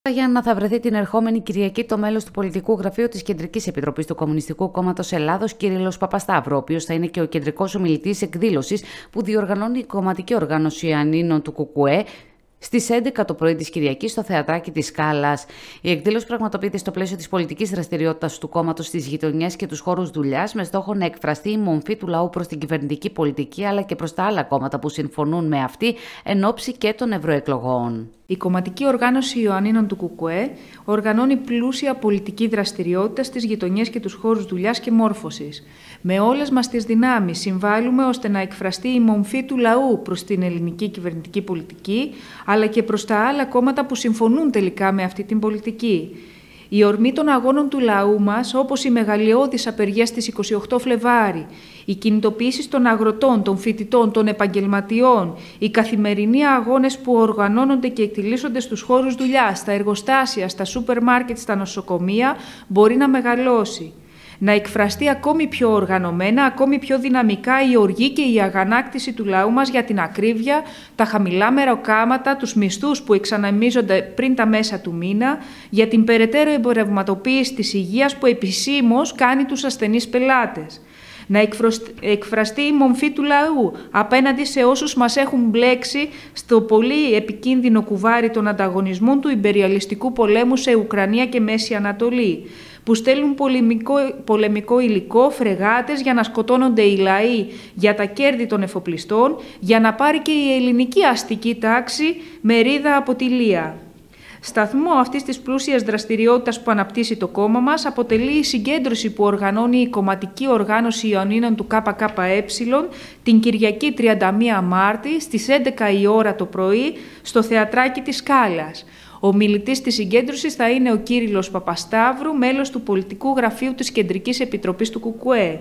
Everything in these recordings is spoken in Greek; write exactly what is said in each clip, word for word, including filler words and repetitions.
Γιάννα, θα βρεθεί την ερχόμενη Κυριακή το μέλος του Πολιτικού Γραφείου της Κεντρικής Επιτροπής του Κομμουνιστικού Κόμματος Ελλάδος, Κύριλλος Παπασταύρου, ο οποίος θα είναι και ο κεντρικός ομιλητής εκδήλωσης που διοργανώνει η κομματική οργάνωση Ιωαννίνων του ΚΚΕ στις έντεκα το πρωί της Κυριακής στο Θεατράκι της Σκάλας. Η εκδήλωση πραγματοποιείται στο πλαίσιο της πολιτικής δραστηριότητας του κόμματος στις γειτονιές και τους χώρους δουλειάς, με στόχο να εκφραστεί η μομφή του λαού προς την κυβερνητική πολιτική αλλά και προς τα άλλα κόμματα που συμφωνούν με αυτή εν ώψη και των ευρωεκλογών. Η κομματική οργάνωση Ιωαννίνων του ΚΚΕ οργανώνει πλούσια πολιτική δραστηριότητα στις γειτονιές και τους χώρους δουλειάς και μόρφωσης. Με όλες μας τις δυνάμεις συμβάλλουμε ώστε να εκφραστεί η μομφή του λαού προς την ελληνική κυβερνητική πολιτική, αλλά και προς τα άλλα κόμματα που συμφωνούν τελικά με αυτή την πολιτική. Η ορμή των αγώνων του λαού μας, όπως η μεγαλειώδης απεργία στις είκοσι οκτώ Φλεβάρι, οι κινητοποιήσεις των αγροτών, των φοιτητών, των επαγγελματιών, οι καθημερινοί αγώνες που οργανώνονται και εκτιλήσονται στους χώρους δουλειάς, στα εργοστάσια, στα σούπερ μάρκετ, στα νοσοκομεία, μπορεί να μεγαλώσει. Να εκφραστεί ακόμη πιο οργανωμένα, ακόμη πιο δυναμικά η οργή και η αγανάκτηση του λαού μας για την ακρίβεια, τα χαμηλά μεροκάματα, τους μισθούς που εξαναμίζονται πριν τα μέσα του μήνα, για την περαιτέρω εμπορευματοποίηση της υγείας που επισήμως κάνει τους ασθενείς πελάτες. Να εκφραστεί η μομφή του λαού απέναντι σε όσους μας έχουν μπλέξει στο πολύ επικίνδυνο κουβάρι των ανταγωνισμών του ιμπεριαλιστικού πολέμου σε Ουκρανία και Μέση Ανατολή, που στέλνουν πολεμικό, πολεμικό υλικό, φρεγάτες για να σκοτώνονται οι λαοί για τα κέρδη των εφοπλιστών, για να πάρει και η ελληνική αστική τάξη μερίδα από τη Λία. Σταθμό αυτής της πλούσιας δραστηριότητας που αναπτύσσει το κόμμα μας αποτελεί η συγκέντρωση που οργανώνει η κομματική οργάνωση Ιωαννίνων του ΚΚΕ την Κυριακή τριάντα μία Μάρτη στις έντεκα η ώρα το πρωί στο Θεατράκι της Σκάλας. Ο μιλητής της συγκέντρωσης θα είναι ο Κύριλλος Παπασταύρου, μέλος του Πολιτικού Γραφείου της Κεντρικής Επιτροπής του ΚΚΕ.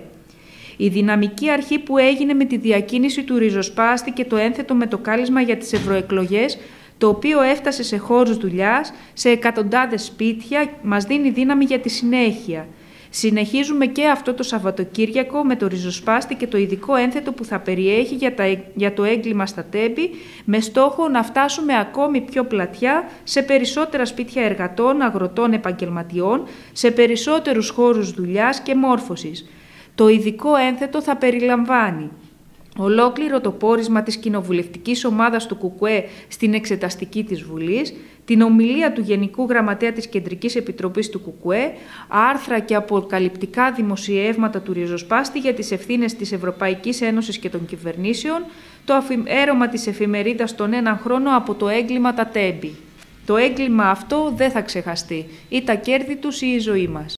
Η δυναμική αρχή που έγινε με τη διακίνηση του ριζοσπάστη και το ένθετο με το κάλεσμα για τις ευρωεκλογές, το οποίο έφτασε σε χώρους δουλειάς, σε εκατοντάδες σπίτια, μας δίνει δύναμη για τη συνέχεια. Συνεχίζουμε και αυτό το Σαββατοκύριακο με το ριζοσπάστη και το ειδικό ένθετο που θα περιέχει για, τα, για το έγκλημα στα Τέμπη, με στόχο να φτάσουμε ακόμη πιο πλατιά σε περισσότερα σπίτια εργατών, αγροτών, επαγγελματιών, σε περισσότερους χώρους δουλειάς και μόρφωσης. Το ειδικό ένθετο θα περιλαμβάνει ολόκληρο το πόρισμα της κοινοβουλευτικής ομάδας του ΚΚΕ στην εξεταστική της Βουλής, την ομιλία του Γενικού Γραμματέα της Κεντρικής Επιτροπής του ΚΚΕ, άρθρα και αποκαλυπτικά δημοσιεύματα του ριζοσπάστη για τις ευθύνες της Ευρωπαϊκής Ένωσης και των κυβερνήσεων, το αφιέρωμα της εφημερίδας τον έναν χρόνο από το έγκλημα τα Τέμπη. Το έγκλημα αυτό δεν θα ξεχαστεί, ή τα κέρδη τους ή η ζωή μας.